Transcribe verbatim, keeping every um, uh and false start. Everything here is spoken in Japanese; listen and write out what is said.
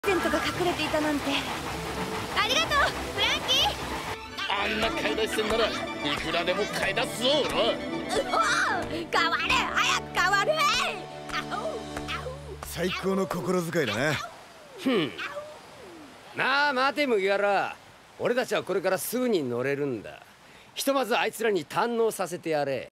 テントが隠れていたなんて。ありがとうフランキー。 あんな買い出し船ならいくらでも買い出すぞ。 うお変われ早く変われ。 最高の心遣いだな。 ふん。なあ待て麦わら、俺たちはこれからすぐに乗れるんだ。ひとまずあいつらに堪能させてやれ。